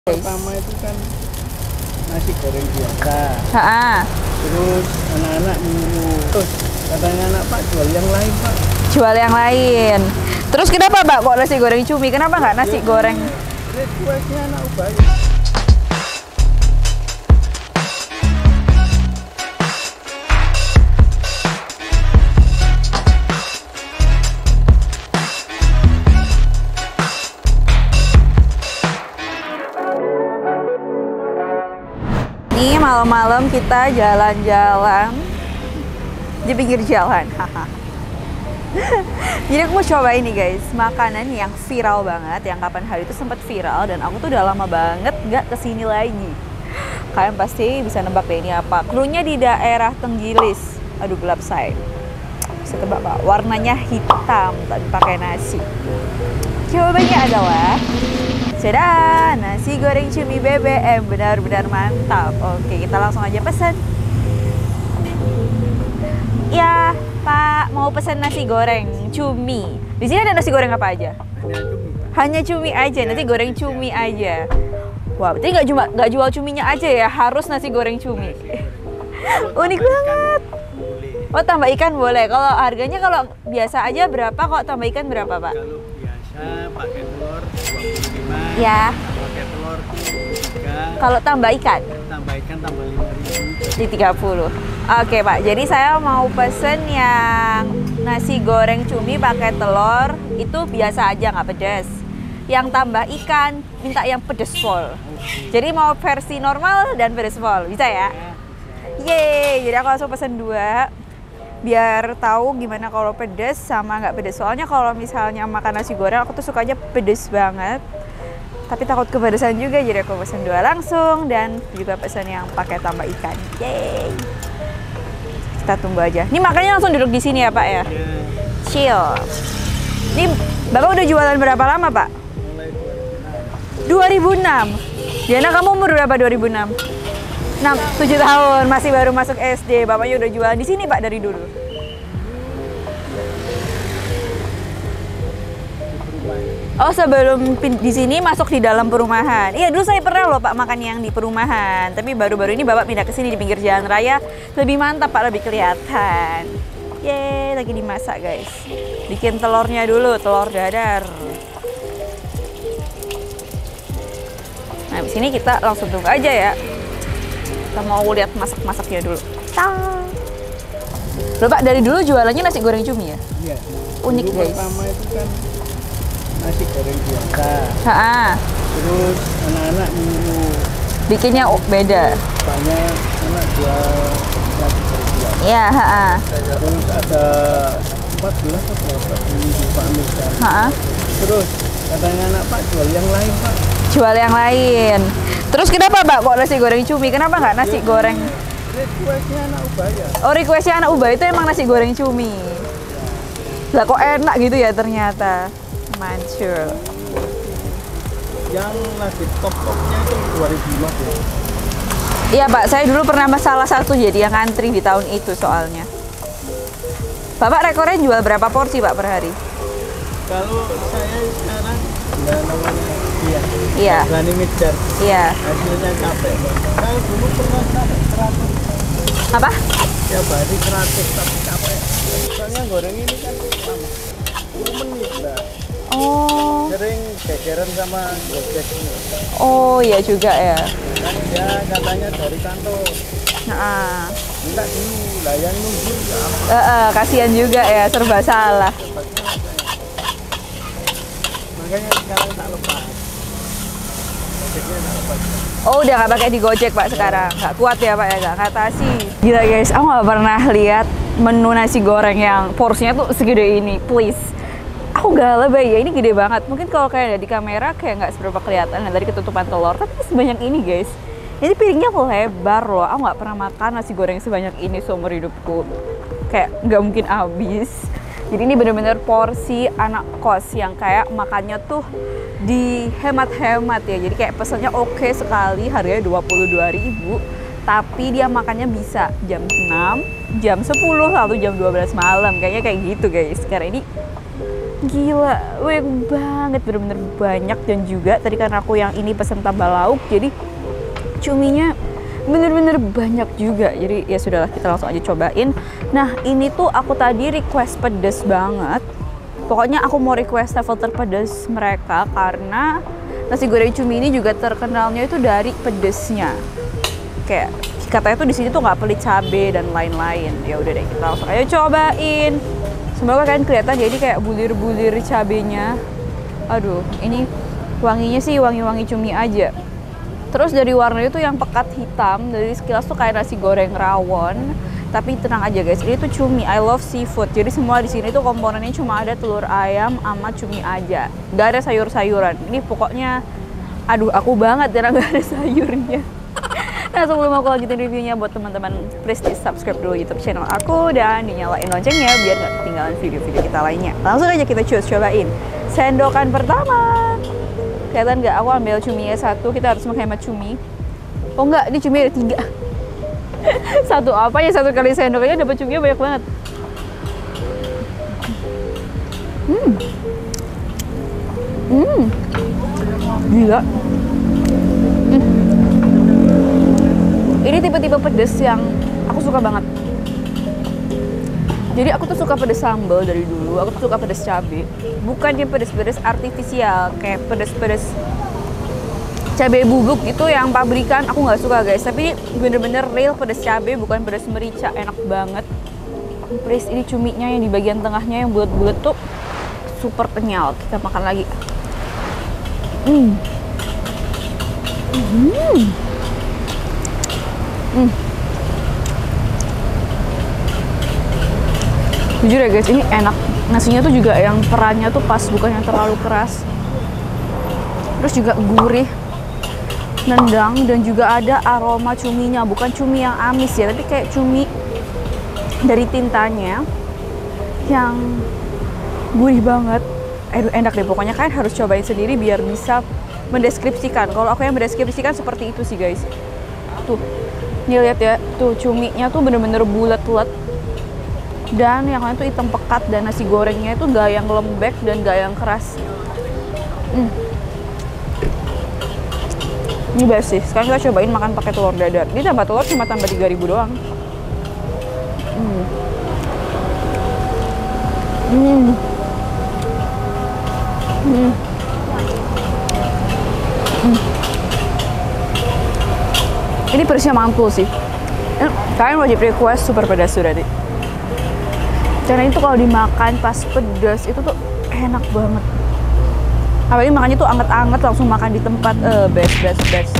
Pertama itu kan nasi goreng biasa. Terus anak-anak minum. Terus katanya anak Pak jual yang lain Pak. Jual yang lain. Terus kenapa Pak kok nasi goreng cumi? Kenapa nggak nasi goreng? Requestnya anak Ubay. Ini malam-malam kita jalan-jalan di pinggir jalan. Jadi aku mau coba ini guys, makanan yang viral banget, yang kapan hari itu sempat viral dan aku tuh udah lama banget nggak kesini lagi. Kalian pasti bisa nebak deh ini apa. Klunya di daerah Tenggilis. Aduh gelap say. Bisa tebak Pak, warnanya hitam tapi pakai nasi. Jawabannya adalah Ceda, nasi goreng cumi BBM, benar-benar mantap. Oke, kita langsung aja pesan. Ya, Pak, mau pesan nasi goreng cumi. Di sini ada nasi goreng apa aja? Hanya cumi aja, nanti goreng cumi aja. Wah, berarti nggak jual cuminya aja ya, harus nasi goreng cumi. Unik banget. Oh, tambah ikan boleh. Kalau harganya kalau biasa aja berapa? Kok tambah ikan berapa, Pak? Kalau biasa pakai telur 25. Ya. Pakai telur 3. Kalau tambah ikan? Tambah ikan tambah 5.000. Di 30. Oke Pak, jadi saya mau pesen yang nasi goreng cumi pakai telur. Itu biasa aja, nggak pedas. Yang tambah ikan, minta yang pedes full. Jadi mau versi normal dan pedes full, bisa ya? Yeay, jadi aku langsung pesen 2. Biar tahu gimana kalau pedes sama nggak pedes. Soalnya kalau misalnya makan nasi goreng, aku tuh sukanya pedes banget. Tapi takut kepedesan juga, jadi aku pesen 2 langsung. Dan juga pesen yang pakai tambah ikan. Yeay. Kita tunggu aja. Ini makanya langsung duduk di sini ya Pak ya? Chill. Ini Bapak udah jualan berapa lama Pak? Mulai 2006. Diana kamu umur berapa 2006? 7 tahun, masih baru masuk SD. Bapaknya udah jualan di sini Pak dari dulu. Oh, sebelum di sini masuk di dalam perumahan. Iya, dulu saya pernah loh Pak makan yang di perumahan. Tapi baru-baru ini Bapak pindah ke sini di pinggir jalan raya. Lebih mantap Pak, lebih kelihatan. Yeay, lagi dimasak guys. Bikin telurnya dulu, telur dadar. Nah, di sini kita langsung tunggu aja ya. Kita mau lihat masak-masaknya dulu. Loh Pak, dari dulu jualannya nasi goreng cumi ya? Iya. Unik Dulu guys. Pertama itu kan nasi goreng biasa. Terus anak-anak minum. Bikinnya beda. Banyak anak jual nasi goreng biasa. Iya, Terus ada 14 atau berapa di Pak Amir. Terus katanya anak Pak jual yang lain Pak. Jual yang lain. Terus kenapa Pak kok nasi goreng cumi? Kenapa nggak nasi goreng? Requestnya anak Ubay ya. Oh, requestnya anak Ubay itu emang nasi goreng cumi. Lah kok enak gitu ya ternyata. Mantul. Yang lagi top-topnya itu 2015. Iya Pak, saya dulu pernah salah satu jadi yang ngantri di tahun itu soalnya. Bapak rekornya jual berapa porsi Pak per hari? Kalau saya sekarang nggak namanya Iya. berani ngejar. Iya. Hasilnya capek. Saya dulu pernah sampai 100. Apa? Tiap hari 100 tapi capek. Soalnya goreng ini kan lama. 10 menit lah. Oh. Sering gegeran sama Gojek ini. Oh iya juga ya. Kan dia katanya dari kantor. Nah. Minta dulu, lah yang nunggu ya. Kasihan juga ya, serba salah. Makanya sekarang tak lepas. Gojeknya tak lepas. Oh udah nggak pakai di Gojek Pak sekarang, nggak kuat ya Pak ya, nggak ngatasi. Gila guys, aku nggak pernah lihat menu nasi goreng yang porsinya tuh segede ini, please. Aku gak lebay ya, ini gede banget. Mungkin kalau kayak ada di kamera kayak nggak seberapa kelihatan dari ketutupan telur, tapi sebanyak ini guys. Ini piringnya lebar loh, aku nggak pernah makan nasi goreng sebanyak ini seumur hidupku. Kayak nggak mungkin habis. Jadi ini bener-bener porsi anak kos yang kayak makannya tuh dihemat-hemat ya. Jadi kayak pesannya oke sekali, harganya 22.000. Tapi dia makannya bisa jam 6, jam 10, lalu jam 12 malam. Kayaknya kayak gitu guys. Karena ini Gila, banyak banget, bener-bener banyak. Dan juga tadi karena aku yang ini pesen tambah lauk, jadi cuminya bener-bener banyak juga. Jadi ya sudahlah, kita langsung aja cobain. Nah ini tuh aku tadi request pedes banget. Pokoknya aku mau request level terpedes mereka karena nasi goreng cumi ini juga terkenalnya itu dari pedesnya. Kayak katanya tuh di sini tuh nggak pelit cabe dan lain-lain. Ya udah deh, kita langsung aja cobain. Semoga kalian kelihatan jadi kayak bulir-bulir cabenya. Aduh, ini wanginya sih wangi-wangi cumi aja. Terus dari warnanya tuh yang pekat hitam, dari sekilas tuh kayak nasi goreng rawon. Tapi tenang aja guys, ini tuh cumi. I love seafood. Jadi semua di sini tuh komponennya cuma ada telur ayam sama cumi aja. Gak ada sayur-sayuran. Ini pokoknya, aduh aku banget karena gak ada sayurnya. Nah sebelum aku lanjutin reviewnya, buat teman-teman please di subscribe dulu YouTube channel aku dan dinyalain loncengnya biar gak ketinggalan video-video kita lainnya. Langsung aja kita cobain. Sendokan pertama. Kelihatan nggak? Aku ambil cuminya satu. Kita harus menghemat cumi. Oh enggak, ini cumi ada 3. Satu apa ya? Satu kali sendok aja dapat cuminya banyak banget. Gila. Ini tipe-tipe pedes yang aku suka banget. Jadi aku tuh suka pedes sambal dari dulu. Aku tuh suka pedes cabai. Bukan yang pedes-pedes artifisial kayak pedes-pedes cabai bubuk gitu yang pabrikan. Aku nggak suka guys. Tapi bener-bener real pedes cabai, bukan pedes merica. Enak banget. Please, ini cuminya yang di bagian tengahnya yang bulat-bulat tuh super kenyal. Kita makan lagi. Jujur ya guys, ini enak. Nasinya tuh juga yang perannya tuh pas, bukan yang terlalu keras. Terus juga gurih, nendang, dan juga ada aroma cuminya. Bukan cumi yang amis ya, tapi kayak cumi dari tintanya yang gurih banget. Enak deh, pokoknya kalian harus cobain sendiri biar bisa mendeskripsikan. Kalau aku yang mendeskripsikan seperti itu sih guys. Tuh, nih lihat ya, tuh cuminya tuh bener-bener bulat-bulat. Dan yang lain tuh hitam pekat, dan nasi gorengnya itu gak yang lembek dan gak yang keras. Ini best sih. Sekarang kita cobain makan pakai telur dadar. Ini tambah telur cuma tambah 3.000 doang. Ini pedasnya mantul sih. Kalian wajib request super pedas sudah deh. Karena itu kalau dimakan pas pedas itu tuh enak banget. Apalagi makannya tuh anget-anget langsung makan di tempat. Best.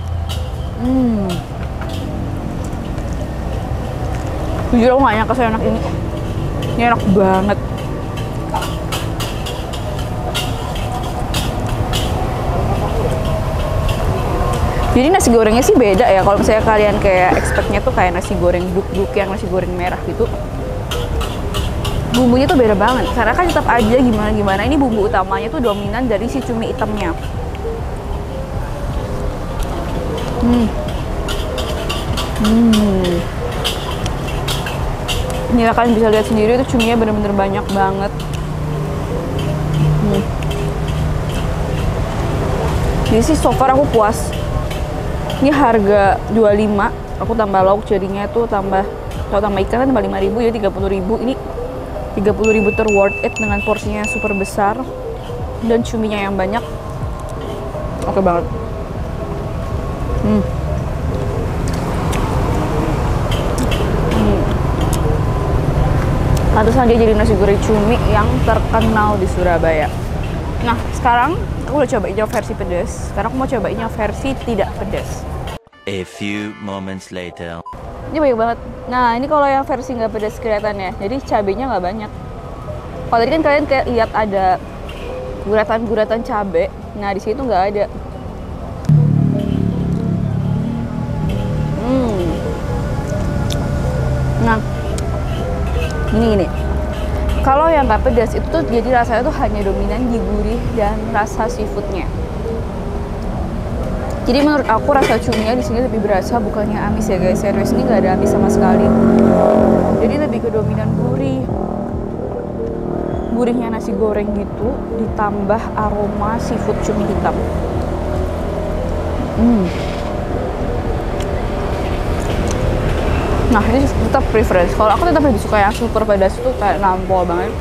Jujur aku gak nyangka seenak ini. Ini enak banget. Jadi nasi gorengnya sih beda ya. Kalau misalnya kalian kayak expect-nya tuh kayak nasi goreng duk-duk yang nasi goreng merah gitu. Bumbunya tuh beda banget, karena kan tetap aja gimana-gimana ini bumbu utamanya tuh dominan dari si cumi hitamnya. Ini kalian bisa lihat sendiri tuh cuminya bener-bener banyak banget. Jadi sih so far aku puas. Ini harga 25, aku tambah lauk jadinya tuh tambah, kalau tambah ikan kan tambah 5.000 ya 30.000. Ini 30.000 worth it dengan porsinya super besar dan cuminya yang banyak. Oke banget. Pantesan dia jadi nasi goreng cumi yang terkenal di Surabaya. Nah sekarang aku udah cobain yang versi pedas. Sekarang aku mau cobain yang versi tidak pedas. A few moments later. Ini banyak banget. Nah ini kalau yang versi nggak pedas kelihatannya, jadi cabenya nggak banyak. Kalau tadi kan kalian kayak lihat ada guratan-guratan cabe. Nah di sini tuh nggak ada. Nah ini. Kalau yang nggak pedas itu tuh jadi rasanya tuh hanya dominan di gurih dan rasa seafoodnya. Jadi menurut aku rasa cuminya di sini lebih berasa, bukannya amis ya guys. Serius, ini nggak ada amis sama sekali. Jadi lebih ke dominan gurih gurihnya nasi goreng gitu ditambah aroma seafood cumi hitam. Nah ini tetap preference. Kalau aku tetap lebih suka yang super pedas itu kayak nampol banget.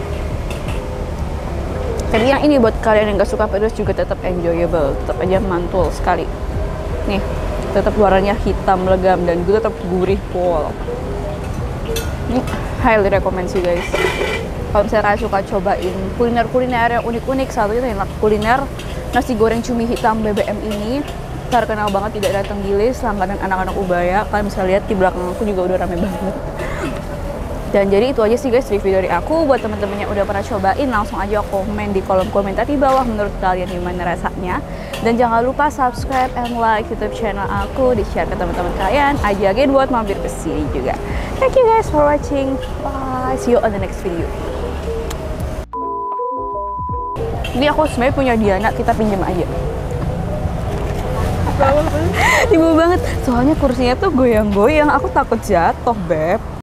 Jadi yang ini buat kalian yang gak suka pedas juga tetap enjoyable, tetap aja mantul sekali. Nih, tetap warnanya hitam legam dan juga tetap gurih pol. Ini highly recommend sih guys. Kalau misalnya kalian suka cobain kuliner-kuliner yang unik-unik, satu itu enak kuliner nasi goreng cumi hitam BBM ini terkenal banget, tidak datang di list langganan anak-anak Ubaya. Kalian bisa lihat di belakang aku juga udah rame banget. Dan jadi itu aja sih guys review dari aku. Buat teman-teman yang udah pernah cobain, langsung aja komen di kolom komentar di bawah menurut kalian gimana rasanya. Dan jangan lupa subscribe and like YouTube channel aku, di-share ke teman-teman kalian, ajakin buat mampir ke sini juga. Thank you guys for watching. Bye. See you on the next video. Ini aku sebenarnya punya Diana, kita pinjam aja. Tiba banget, soalnya kursinya tuh goyang-goyang, aku takut jatuh, Beb.